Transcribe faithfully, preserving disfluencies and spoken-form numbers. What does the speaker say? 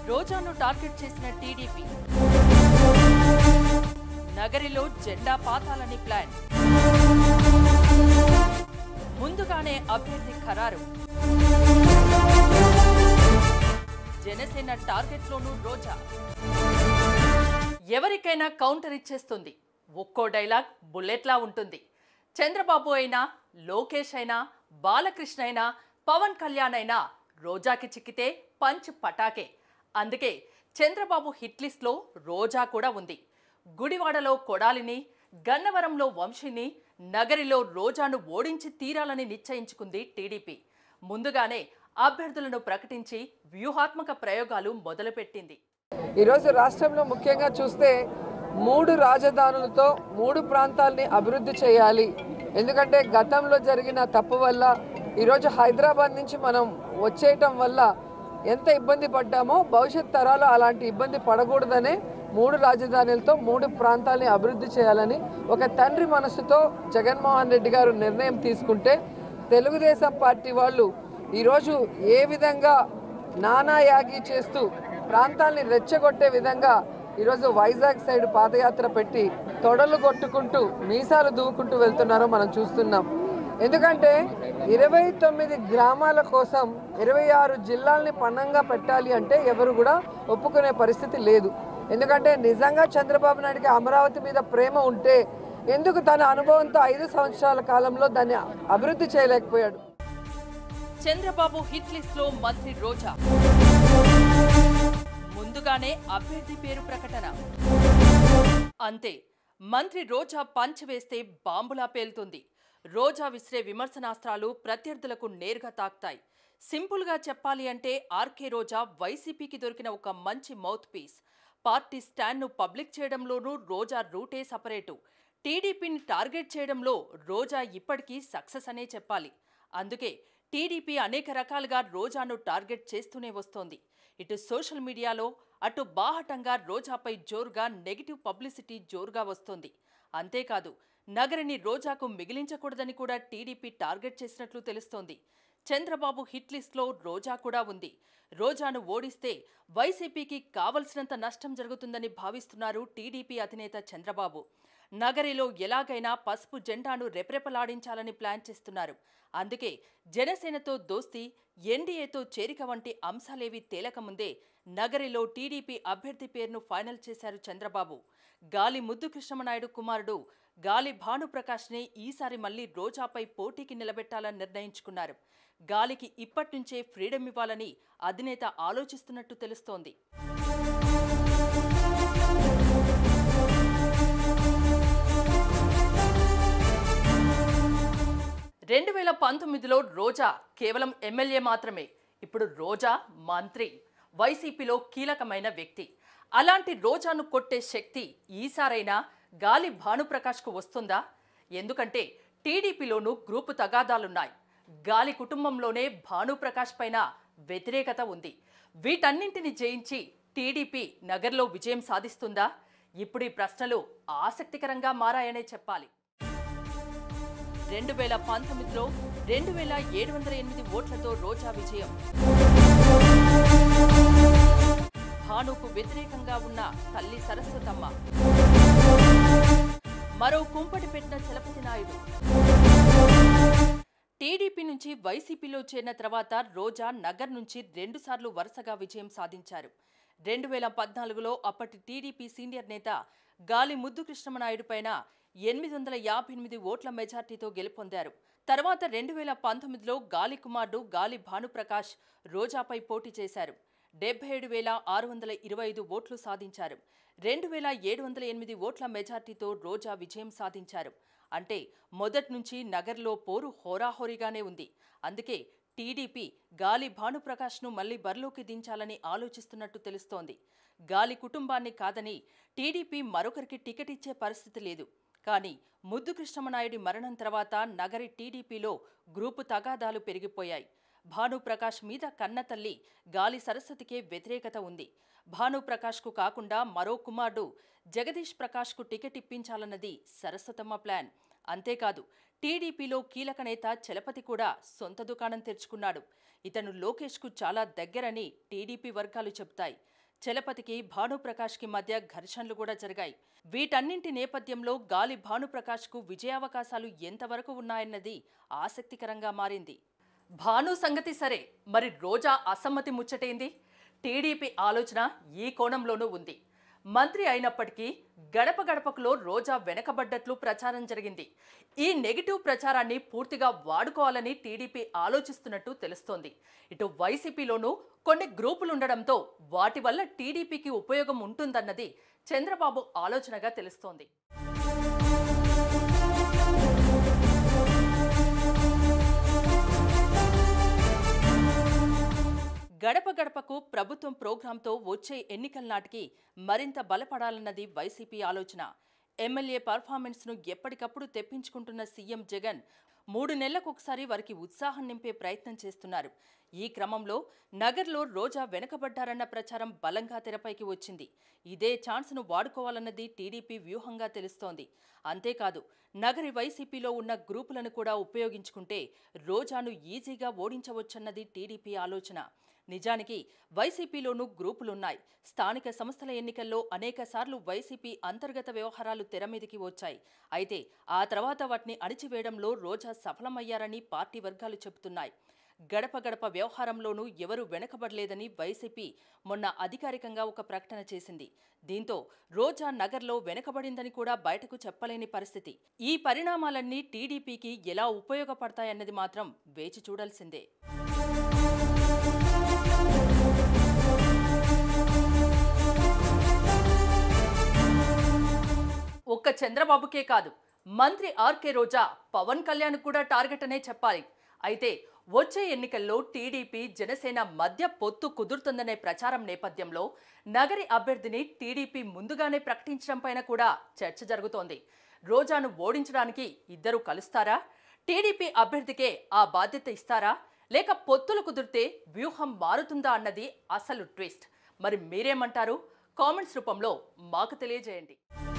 రోజాను target చేసిన TDP నగరిలో జెండా పాతాలని plan. ముందుగానే అభ్యర్థి ఖరారు. జనసేన టార్గెట్లోనూ రోజా. ఎవరికైనా కౌంటర్ ఇచ్చేస్తుంది. ఒక్కో డైలాగ్ బుల్లెట్లా ఉంటుంది. చంద్రబాబు అయినా, లోకేష్ అయినా, బాలకృష్ణ అయినా, పవన్ కళ్యాణ్ అయినా రోజాకి చిక్కితే పంచ్ పటాకే. అందుకే చంద్రబాబు హిట్ లిస్ట్లో రోజా కూడా ఉంది. గుడివాడలో కొడాలిని, గన్నవరంలో వంశీని, నగరిలో రోజాను ఓడించి తీరాలని నిశ్చయించుకుంది టీడీపీ. ముందుగానే అభ్యర్థులను ప్రకటించి వ్యూహాత్మక ప్రయోగాలు మొదలుపెట్టింది. ఈరోజు రాష్ట్రంలో ముఖ్యంగా చూస్తే మూడు రాజధానులతో మూడు ప్రాంతాలని అభివృద్ధి చేయాలి. ఎందుకంటే గతంలో జరిగిన తప్పు వల్ల ఈరోజు హైదరాబాద్ నుంచి మనం వచ్చేయటం వల్ల ఎంత ఇబ్బంది పడ్డామో భవిష్యత్ తరాలు అలాంటి ఇబ్బంది పడకూడదనే మూడు రాజధానులతో మూడు ప్రాంతాలని అభివృద్ధి చేయాలని ఒక తండ్రి మనసుతో జగన్మోహన్ రెడ్డి గారు నిర్ణయం తీసుకుంటే, తెలుగుదేశం పార్టీ వాళ్ళు ఈరోజు ఏ విధంగా నానాయాగి చేస్తూ ప్రాంతాలని రెచ్చగొట్టే విధంగా ఈరోజు వైజాగ్ సైడ్ పాదయాత్ర పెట్టి తొడలు కొట్టుకుంటూ మీసాలు దూకుంటూ వెళ్తున్నారో మనం చూస్తున్నాం. ఎందుకంటే ఇరవై తొమ్మిది గ్రామాల కోసం ఇరవై ఆరు జిల్లాల్ని పన్నంగా పెట్టాలి అంటే ఎవరు కూడా ఒప్పుకునే పరిస్థితి లేదు. ఎందుకంటే నిజంగా చంద్రబాబు నాయుడికి అమరావతి మీద ప్రేమ ఉంటే ఎందుకు తన అనుభవంతో ఐదు సంవత్సరాల కాలంలో దాన్ని అభివృద్ధి చేయలేకపోయాడు? చంద్రబాబు హిట్ లిస్ట్ లో మంత్రి రోజా. ముందుగానే అభ్యర్థి పేరు ప్రకటన. అంతే, మంత్రి రోజా పంచ్ వేస్తే బాంబులా పేలుతుంది. రోజా విసిరే విమర్శనాస్త్రాలు ప్రత్యర్థులకు నేరుగా తాకుతాయి. సింపుల్గా చెప్పాలి అంటే ఆర్కే రోజా వైసీపీకి దొరికిన ఒక మంచి మౌత్ పీస్. పార్టీ స్టాండ్ను పబ్లిక్ చేయడంలోనూ రోజా రూటే సపరేటు. టీడీపీని టార్గెట్ చేయడంలో రోజా ఇప్పటికీ సక్సెస్ అనే చెప్పాలి. అందుకే టీడీపీ అనేక రకాలుగా రోజాను టార్గెట్ చేస్తూనే వస్తోంది. ఇటు సోషల్ మీడియాలో, అటు బాహటంగా రోజాపై జోరుగా నెగిటివ్ పబ్లిసిటీ జోరుగా వస్తోంది. అంతేకాదు, నగరిని రోజాకు మిగిలించకూడదని కూడా టీడీపీ టార్గెట్ చేసినట్లు తెలుస్తోంది. చంద్రబాబు హిట్ లిస్ట్లో రోజా కూడా ఉంది. రోజాను ఓడిస్తే వైసీపీకి కావలసినంత నష్టం జరుగుతుందని భావిస్తున్నారు టీడీపీ అధినేత చంద్రబాబు. నగరిలో ఎలాగైనా పసుపు జెండాను రెపరెపలాడించాలని ప్లాన్ చేస్తున్నారు. అందుకే జనసేనతో దోస్తీ, ఎన్డీఏతో చేరిక వంటి అంశాలేవి తేలకముందే నగరిలో టీడీపీ అభ్యర్థి పేరును ఫైనల్ చేశారు చంద్రబాబు. గాలి ముద్దు కృష్ణమనాయుడు కుమారుడు గాలి భానుప్రకాష్నే ఈసారి మళ్లీ రోజాపై పోటీకి నిలబెట్టాలని నిర్ణయించుకున్నారు. గాలికి ఇప్పట్నుంచే ఫ్రీడమ్ ఇవ్వాలని అధినేత ఆలోచిస్తున్నట్టు తెలుస్తోంది. రెండు వేల పంతొమ్మిదిలో రోజా కేవలం ఎమ్మెల్యే మాత్రమే. ఇప్పుడు రోజా మంత్రి, వైసీపీలో కీలకమైన వ్యక్తి. అలాంటి రోజాను కొట్టే శక్తి ఈసారైనా గాలి భానుప్రకాష్కు వస్తుందా? ఎందుకంటే టీడీపీలోనూ గ్రూపు తగాదాలున్నాయి. గాలి కుటుంబంలోనే భానుప్రకాష్ పైన వ్యతిరేకత ఉంది. వీటన్నింటిని జయించి టీడీపీ నగర్లో విజయం సాధిస్తుందా? ఇప్పుడు ఈ ప్రశ్నలు ఆసక్తికరంగా మారాయనే చెప్పాలి. రెండు వేల పంతొమ్మిదిలో రెండు వేల ఏడు వందల ఎనిమిది ఓట్లతో రోజా విజయం. భానుకు వ్యతిరేకంగా ఉన్న తల్లి సరస్వతమ్మ, మరో కుంపటి పెట్టిన చలపతి నాయుడు. టీడీపీ నుంచి వైసీపీలో చేరిన తర్వాత రోజా నగర్ నుంచి రెండుసార్లు వరుసగా విజయం సాధించారు. రెండు వేల పద్నాలుగులో అప్పటి టీడీపీ సీనియర్ నేత గాలి ముద్దు కృష్ణమనాయుడు పైన ఎనిమిది వందల యాభై ఎనిమిది ఓట్ల మెజార్టీతో గెలుపొందారు. తర్వాత రెండు వేల పంతొమ్మిదిలో గాలి కుమారుడు గాలి భానుప్రకాష్ రోజాపై పోటీ చేశారు. డెబ్బై ఏడు వేల ఆరు వందల ఇరవై ఐదు ఓట్లు సాధించారు. రెండు వేల ఏడు వందల ఎనిమిది ఓట్ల మెజార్టీతో రోజా విజయం సాధించారు. అంటే మొదటి నుంచి నగర్లో పోరు హోరాహోరీగానే ఉంది. అందుకే టీడీపీ గాలి భానుప్రకాష్ను మళ్లీ బరిలోకి దించాలని ఆలోచిస్తున్నట్టు తెలుస్తోంది. గాలి కుటుంబాన్ని కాదని టీడీపీ మరొకరికి టికెట్ ఇచ్చే పరిస్థితి లేదు. కానీ ముద్దు కృష్ణమనాయుడి మరణం తర్వాత నగరి టీడీపీలో గ్రూపు తగాదాలు పెరిగిపోయాయి. భానుప్రకాష్ మీద కన్నతల్లి గాలి సరస్వతికే వ్యతిరేకత ఉంది. భానుప్రకాష్కు కాకుండా మరో కుమారుడు జగదీష్ ప్రకాష్కు టికెట్ ఇప్పించాలన్నది సరస్వతమ్మ ప్లాన్. అంతేకాదు, టీడీపీలో కీలక నేత చలపతి కూడా సొంత దుకాణం తెరుచుకున్నాడు. ఇతను లోకేష్కు చాలా దగ్గరని టీడీపీ వర్గాలు చెబుతాయి. చలపతికి భానుప్రకాష్కి మధ్య ఘర్షణలు కూడా జరిగాయి. వీటన్నింటి నేపథ్యంలో గాలి భానుప్రకాష్కు విజయావకాశాలు ఎంతవరకు ఉన్నాయన్నది ఆసక్తికరంగా మారింది. భాను సంగతి సరే, మరి రోజా అసమ్మతి ముచ్చటేంది? టీడీపీ ఆలోచన ఈ కోణంలోనూ ఉంది. మంత్రి అయినప్పటికీ గడప గడపకులో రోజా వెనకబడ్డట్లు ప్రచారం జరిగింది. ఈ నెగిటివ్ ప్రచారాన్ని పూర్తిగా వాడుకోవాలని టీడీపీ ఆలోచిస్తున్నట్టు తెలుస్తోంది. ఇటు వైసీపీలోనూ కొన్ని గ్రూపులుండడంతో వాటి వల్ల టీడీపీకి ఉపయోగం ఉంటుందన్నది చంద్రబాబు ఆలోచనగా తెలుస్తోంది. గడప గడపకు ప్రభుత్వం ప్రోగ్రాంతో వచ్చే ఎన్నికల నాటికి మరింత బలపడాలన్నది వైసీపీ ఆలోచన. ఎమ్మెల్యే పర్ఫార్మెన్స్ను ఎప్పటికప్పుడు తెప్పించుకుంటున్న సీఎం జగన్ మూడు నెలలకొకసారి వారికి ఉత్సాహం నింపే ప్రయత్నం చేస్తున్నారు. ఈ క్రమంలో నగర్లో రోజా వెనకబడ్డారన్న ప్రచారం బలంగా తెరపైకి వచ్చింది. ఇదే ఛాన్స్ను వాడుకోవాలన్నది టీడీపీ వ్యూహంగా తెలుస్తోంది. అంతేకాదు, నగరి వైసీపీలో ఉన్న గ్రూపులను కూడా ఉపయోగించుకుంటే రోజాను ఈజీగా ఓడించవచ్చన్నది టీడీపీ ఆలోచన. నిజానికి వైసీపీలోనూ గ్రూపులున్నాయి. స్థానిక సంస్థల ఎన్నికల్లో అనేక సార్లు వైసీపీ అంతర్గత వ్యవహారాలు తెరమీదికి వచ్చాయి. అయితే ఆ తర్వాత వాటిని అణిచివేయడంలో రోజా సఫలమయ్యారని పార్టీ వర్గాలు చెబుతున్నాయి. గడప గడప వ్యవహారంలోనూ ఎవరూ వెనకబడలేదని వైసీపీ మొన్న అధికారికంగా ఒక ప్రకటన చేసింది. దీంతో రోజా నగర్లో వెనకబడిందని కూడా బయటకు చెప్పలేని పరిస్థితి. ఈ పరిణామాలన్నీ టీడీపీకి ఎలా ఉపయోగపడతాయన్నది మాత్రం వేచి చూడాల్సిందే. ఒక్క చంద్రబాబుకే కాదు, మంత్రి ఆర్కే రోజా పవన్ కళ్యాణ్ కూడా టార్గెట్ అనే చెప్పాలి. అయితే వచ్చే ఎన్నికల్లో టీడీపీ జనసేన మధ్య పొత్తు కుదురుతుందనే ప్రచారం నేపథ్యంలో నగరి అభ్యర్థిని టీడీపీ ముందుగానే ప్రకటించడం పైన కూడా చర్చ జరుగుతోంది. రోజాను ఓడించడానికి ఇద్దరు కలుస్తారా? టీడీపీ అభ్యర్థికే ఆ బాధ్యత ఇస్తారా? లేక పొత్తులు కుదిరితే వ్యూహం మారుతుందా అన్నది అసలు ట్విస్ట్. మరి మీరేమంటారు? కామెంట్స్ రూపంలో మాకు తెలియజేయండి.